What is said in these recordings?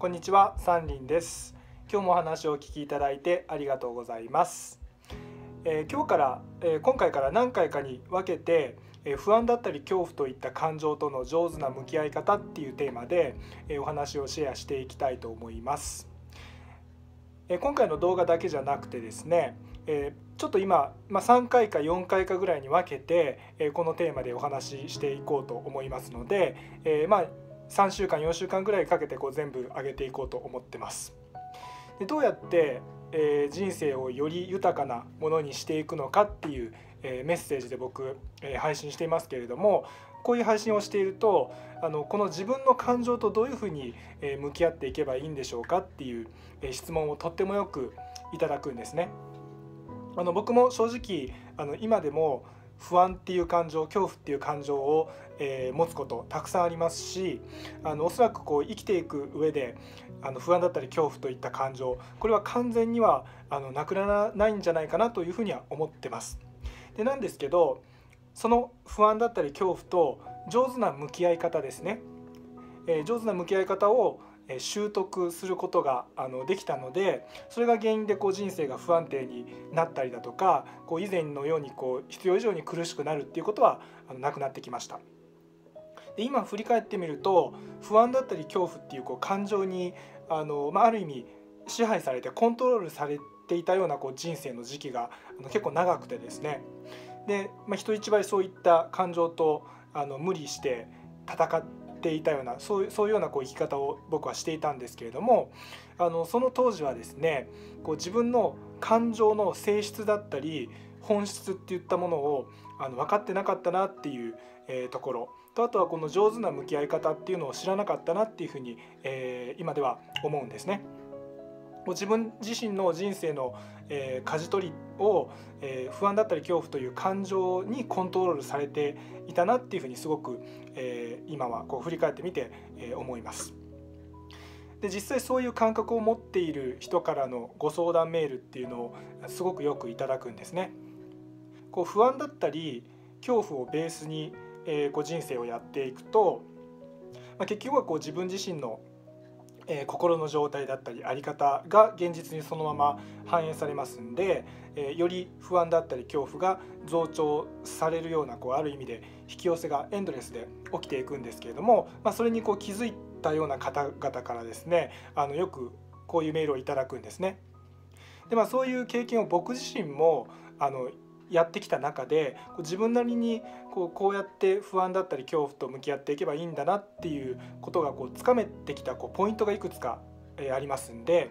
こんにちは、サンリンです。今日もお話をお聞きいただいてありがとうございます。今回から何回かに分けて、不安だったり恐怖といった感情との上手な向き合い方っていうテーマで、お話をシェアしていきたいと思います。今回の動画だけじゃなくてですね、ちょっと今、3回か4回かぐらいに分けて、このテーマでお話ししていこうと思いますので、3週間4週間ぐらいかけて全部上げていこうと思ってます。でどうやって、人生をより豊かなものにしていくのかっていう、メッセージで僕、配信していますけれども、こういう配信をしているとこの自分の感情とどういうふうに向き合っていけばいいんでしょうかっていう質問をとってもよくいただくんですね。僕も正直今でも不安っていう感情、恐怖っていう感情を、持つことたくさんありますし、おそらく生きていく上で不安だったり恐怖といった感情、これは完全にはなくならないんじゃないかなというふうには思ってます。でなんですけど、その不安だったり恐怖と上手な向き合い方ですね、上手な向き合い方を習得することができたので、それが原因で人生が不安定になったりだとか、以前のように必要以上に苦しくなるっていうことはなくなってきました。で今振り返ってみると、不安だったり恐怖っていう感情にある意味支配されてコントロールされていたような人生の時期が結構長くてですね。で、人一倍そういった感情と無理して戦っていたような、そういうような生き方を僕はしていたんですけれども、その当時はですね、自分の感情の性質だったり本質っていったものを分かってなかったなっていう、ところと、あとはこの上手な向き合い方っていうのを知らなかったなっていうふうに、今では思うんですね。自分自身の人生の、舵取りを、不安だったり恐怖という感情にコントロールされていたなっていうふうにすごく、今は振り返ってみて、思います。で実際そういう感覚を持っている人からのご相談メールっていうのをすごくよくいただくんですね。不安だったり恐怖をベースに、人生をやっていくと、結局は自分自身の心の状態だったり在り方が現実にそのまま反映されますんで、より不安だったり恐怖が増長されるようなある意味で引き寄せがエンドレスで起きていくんですけれども、それに気づいたような方々からですね、よくこういうメールをいただくんですね。でそういう経験を僕自身もやってきた中で、自分なりにこうやって不安だったり恐怖と向き合っていけばいいんだなっていうことがつかめてきたポイントがいくつかありますんで、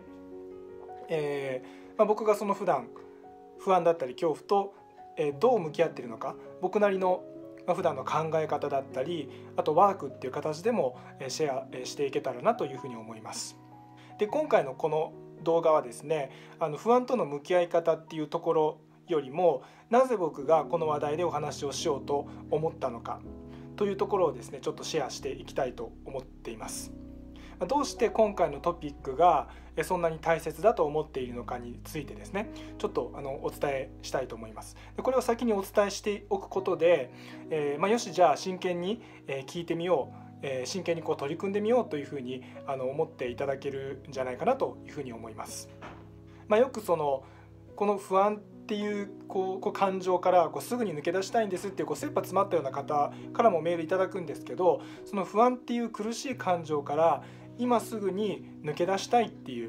僕がその普段不安だったり恐怖とどう向き合っているのか、僕なりの普段の考え方だったり、あとワークっていう形でもシェアしていけたらなというふうに思います。で今回のこの動画はですね、不安との向き合い方っていうところよりも、なぜ僕がこの話題でお話をしようと思ったのかというところをですね、ちょっとシェアしていきたいと思っています。どうして今回のトピックがそんなに大切だと思っているのかについてですね、ちょっとお伝えしたいと思います。これを先にお伝えしておくことで、よしじゃあ真剣に聞いてみよう、真剣に取り組んでみようというふうに思っていただけるんじゃないかなというふうに思います。よくこの不安っていう感情からすぐに抜け出したいんですっていう切羽詰まったような方からもメールいただくんですけど、その不安っていう苦しい感情から今すぐに抜け出したいっていう、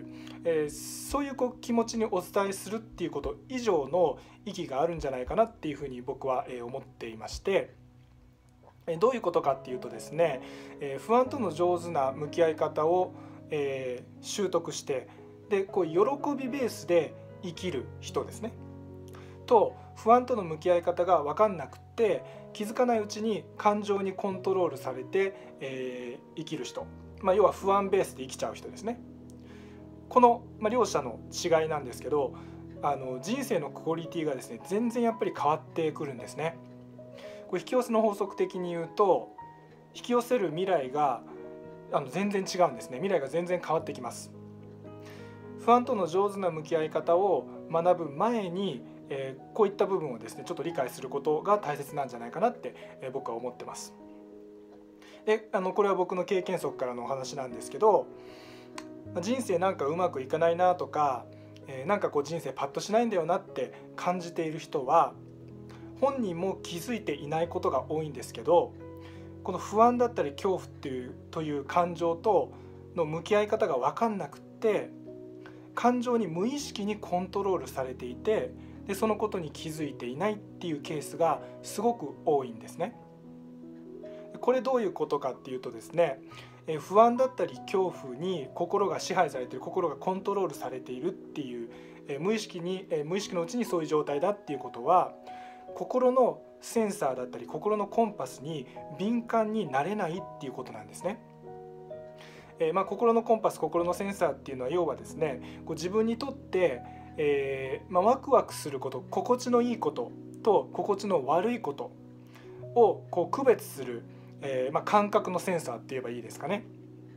そういう気持ちにお伝えするっていうこと以上の意義があるんじゃないかなっていうふうに僕は思っていまして、どういうことかっていうとですね、不安との上手な向き合い方を習得して、で喜びベースで生きる人ですね、と不安との向き合い方が分かんなくって気づかないうちに感情にコントロールされて、生きる人、要は不安ベースで生きちゃう人ですね。この、両者の違いなんですけど、人生のクオリティがですね全然やっぱり変わってくるんですね。引き寄せの法則的に言うと、引き寄せる未来が全然違うんですね。未来が全然変わってきます。不安との上手な向き合い方を学ぶ前に、こういった部分をですねちょっと理解することが大切なんじゃないかなって、僕は思ってます。でこれは僕の経験則からのお話なんですけど、 人生なんかうまくいかないなとか、なんかこう人生パッとしないんだよなって感じている人は、本人も気づいていないことが多いんですけど、この不安だったり恐怖という感情との向き合い方が分かんなくって、感情に無意識にコントロールされていて、でそのことに気づいていないっていうケースがすごく多いんですね。これどういうことかっていうとですね、不安だったり恐怖に心が支配されている、心がコントロールされているっていう、無意識のうちにそういう状態だっていうことは、心のセンサーだったり心のコンパスに敏感になれないっていうことなんですね。心のコンパス、心のセンサーっていうのは要はですね、こう自分にとって、ワクワクすること、心地のいいことと心地の悪いことをこう区別する、感覚のセンサーって言えばいいですかね。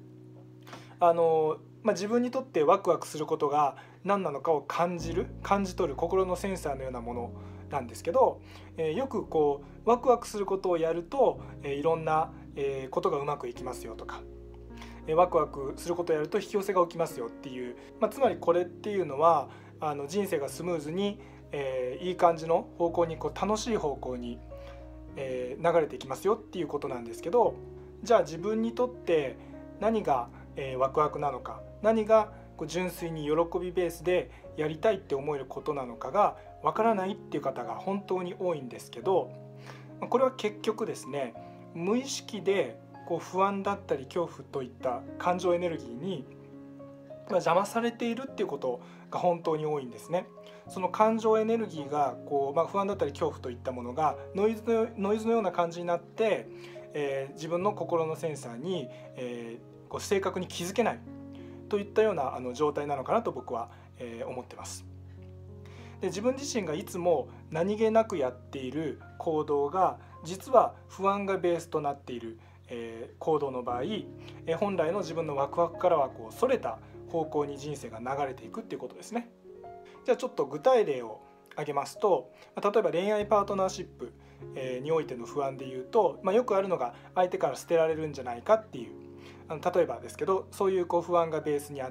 自分にとってワクワクすることが何なのかを感じ取る心のセンサーのようなものなんですけど、よくこうワクワクすることをやると、いろんな、ことがうまくいきますよとか、ワクワクすることをやると引き寄せが起きますよっていう、つまりこれっていうのは人生がスムーズに、いい感じの方向にこう楽しい方向に、流れていきますよっていうことなんですけど、じゃあ自分にとって何が、ワクワクなのか、何がこう純粋に喜びベースでやりたいって思えることなのかがわからないっていう方が本当に多いんですけど、これは結局ですね、無意識でこう不安だったり恐怖といった感情エネルギーに邪魔されているっていうことが本当に多いんですね。その感情エネルギーがこう、不安だったり恐怖といったものがノイズのような感じになって、自分の心のセンサーに、こう正確に気づけないといったような状態なのかなと僕は、思ってます。で、自分自身がいつも何気なくやっている行動が実は不安がベースとなっている、行動の場合、本来の自分のワクワクからはこうそれた方向に人生が流れていくっていうことですね。じゃあちょっと具体例を挙げますと、例えば恋愛パートナーシップにおいての不安でいうと、よくあるのが相手から捨てられるんじゃないかっていう、例えばですけど、そういうこう不安がベースにあって、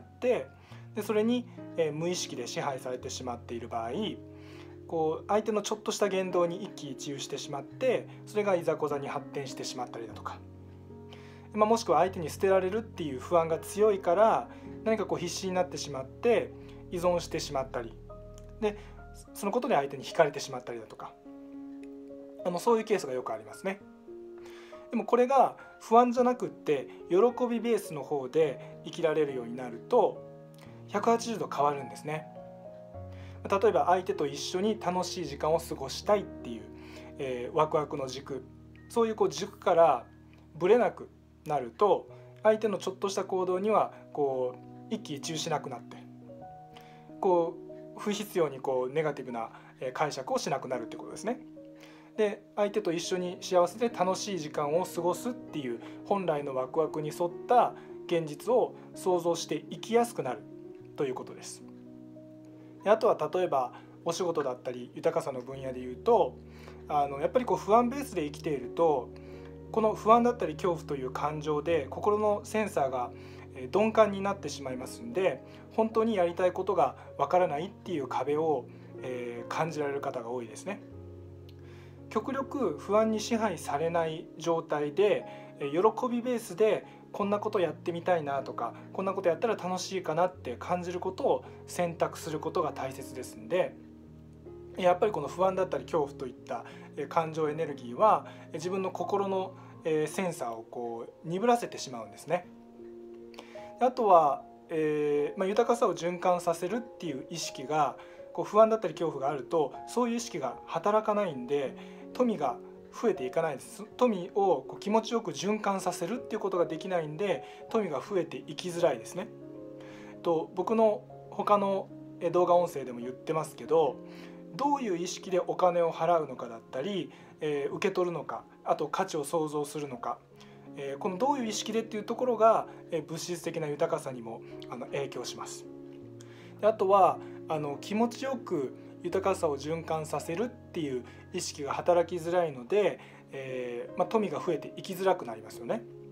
でそれに無意識で支配されてしまっている場合、こう相手のちょっとした言動に一喜一憂してしまって、それがいざこざに発展してしまったりだとか、もしくは相手に捨てられるっていう不安が強いから何かこう必死になってしまって依存してしまったりで、そのことで相手に惹かれてしまったりだとか、そういうケースがよくありますね。でもこれが不安じゃなくって喜びベースの方で生きられるようになると180度変わるんですね。例えば相手と一緒に楽しい時間を過ごしたいっていう、ワクワクの軸、そういうこう軸からぶれなくなると、相手のちょっとした行動にはこう一喜一憂しなくなって、こう不必要にこうネガティブな解釈をしなくなるってことですね。で、相手と一緒に幸せで楽しい時間を過ごすっていう本来のワクワクに沿った現実を想像して生きやすくなるということです。で、あとは例えばお仕事だったり豊かさの分野でいうと、やっぱりこう不安ベースで生きていると、この不安だったり恐怖という感情で心のセンサーが鈍感になってしまいますんで、本当にやりたいことがわからないっていう壁を感じられる方が多いですね。極力不安に支配されない状態で喜びベースでこんなことやってみたいなとか、こんなことやったら楽しいかなって感じることを選択することが大切ですんで、やっぱりこの不安だったり恐怖といった感情エネルギーは自分の心のセンサーをこう鈍らせてしまうんですね。あとは、豊かさを循環させるっていう意識がこう不安だったり恐怖があると、そういう意識が働かないんで富が増えていかないです。富をこう気持ちよく循環させるっていうことができないんで、富が増えていきづらいですね。僕の他の動画音声でも言ってますけど、どういう意識でお金を払うのかだったり、受け取るのか、あと価値を創造するのか、このどういう意識でっていうところが物質的な豊かさにも影響します。で、あとは気持ちよく豊かさを循環させるっていう意識が働きづらいので、富が増えていきづらくなりますよね。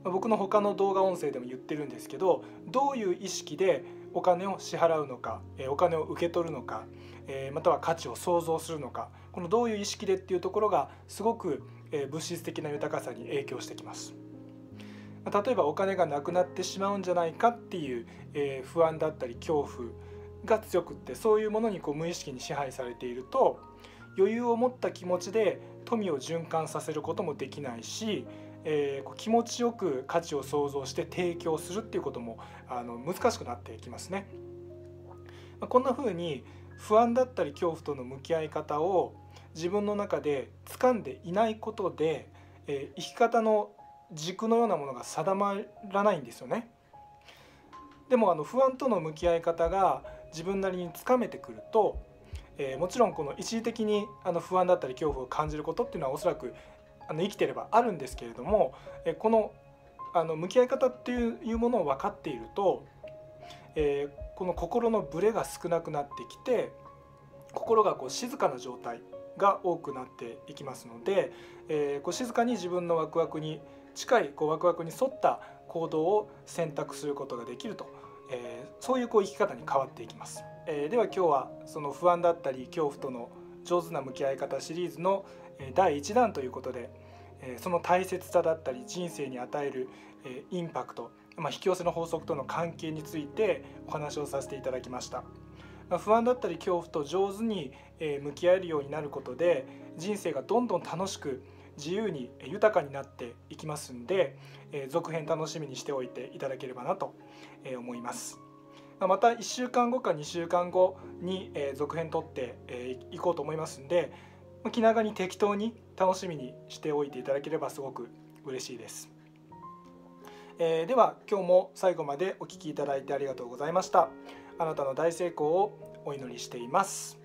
僕の他の動画音声でも言ってるんですけど、どういう意識でお金を支払うのか、お金を受け取るのか、または価値を創造するのか、このどういう意識でっていうところがすごく物質的な豊かさに影響してきます。例えばお金がなくなってしまうんじゃないかっていう、不安だったり恐怖が強くって、そういうものに無意識に支配されていると、余裕を持った気持ちで富を循環させることもできないし、気持ちよく価値を創造して提供するっていうことも難しくなってきますね。こんな風に不安だったり恐怖との向き合い方を自分の中で掴んでいないことで、生き方の軸のようなものが定まらないんですよね。でも不安との向き合い方が自分なりにつかめてくると、もちろんこの一時的に不安だったり恐怖を感じることっていうのはおそらく生きてればあるんですけれども、この向き合い方っていうものを分かっていると、この心のブレが少なくなってきて、心が静かな状態が多くなっていきますので、静かに自分のワクワクに近いワクワクに沿った行動を選択することができると、そういう生き方に変わっていきます。では今日はその不安だったり恐怖との上手な向き合い方シリーズの第1弾ということで、その大切さだったり人生に与えるインパクト、引き寄せの法則との関係についてお話をさせていただきました。不安だったり恐怖と上手に向き合えるようになることで、人生がどんどん楽しく自由に豊かになっていきますんで、続編楽しみにしておいていただければなと思います。また1週間後か2週間後に続編撮っていこうと思いますんで、気長に適当に楽しみにしておいていただければすごく嬉しいです。では今日も最後までお聞きいただいてありがとうございました。あなたの大成功をお祈りしています。